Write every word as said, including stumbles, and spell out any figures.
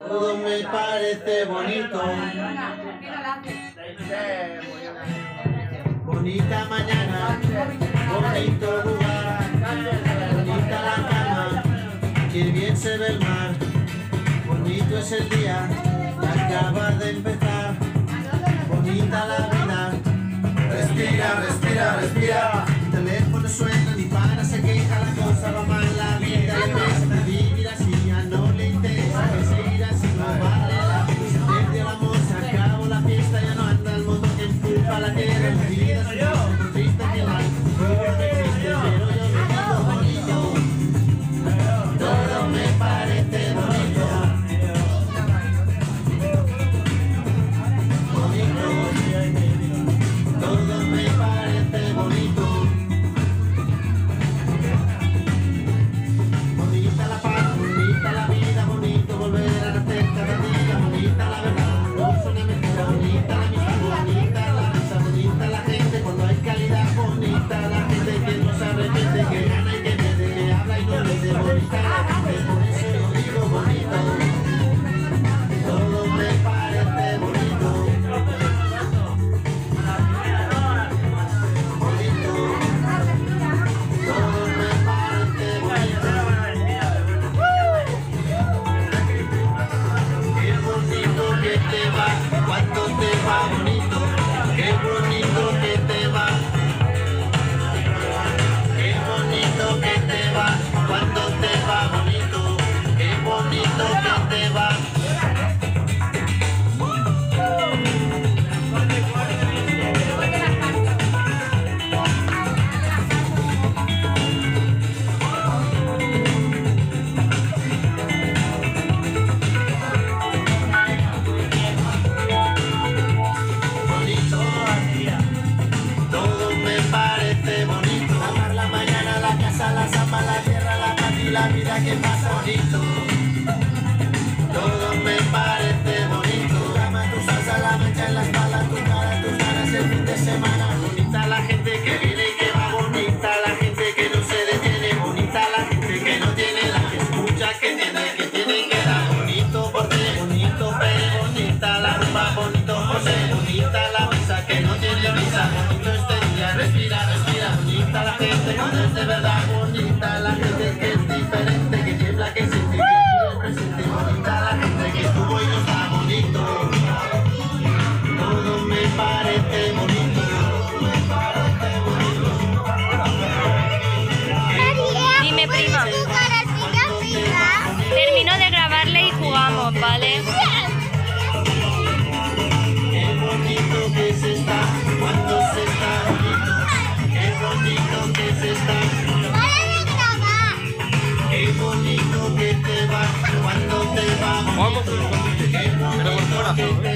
Todo me parece bonito. Bonita mañana, bonito lugar, bonita la cama, qué bien se ve el mar. Bonito es el día que acaba de empezar. Bonita la vida. Respira, respira, respira. El teléfono suena, mi pana se queja, la cosa va mal, la vida le pesa. Vivir así ya no le interesa, que seguir así no vale la pena. Se perdió el amor, se acabó la fiesta, ya no anda el motor que empuja la tierra. La vida es un triste que la seguro que existe, pero yo me digo bonito. Todo me parece bonito. Todo me parece bonito. Bonita la paz, bonita la vida, bonito volver a nacer cada día. Bonita la verdad, no suena mentira. Bonita la amistad, bonita la risa, bonita la gente cuando hay calidad. Bonita la gente que no se arrepiente, que gana y que pierde, que habla y no vende. Bonita la gente, por eso yo digo bonito. Todo me parece bonito. Cuánto te va bonito, qué bonito que te va, qué bonito que te va, cuánto te va bonito, qué bonito que te va. La vida que pasa bonito, todo me parece bonito. Tu cama, tu salsa, la mancha en la espalda, tu cara, tus ganas el fin de semana. Bonita la gente que viene y que va, bonita la gente que no se detiene, bonita la gente que no tiene, la que escucha, que tiene, que tiene que dar. Bonito porque bonito pe, bonita la rumba, bonito José, bonita la mesa que no tiene risa, bonito este día, respira, respira. Bonita la gente cuando es de verdad, bonita la gente que diferente, que tiembla, que siente, que vive el presente. Bonita la gente que estuvo y no está bonito. Todo me parece bonito. Dime, prima. Termino de grabarle y jugamos, ¿vale? Qué bonito que se está cuando se está bonito. Qué bonito que se está. Qué bonito que te va cuando te va bonito. Qué bonito que te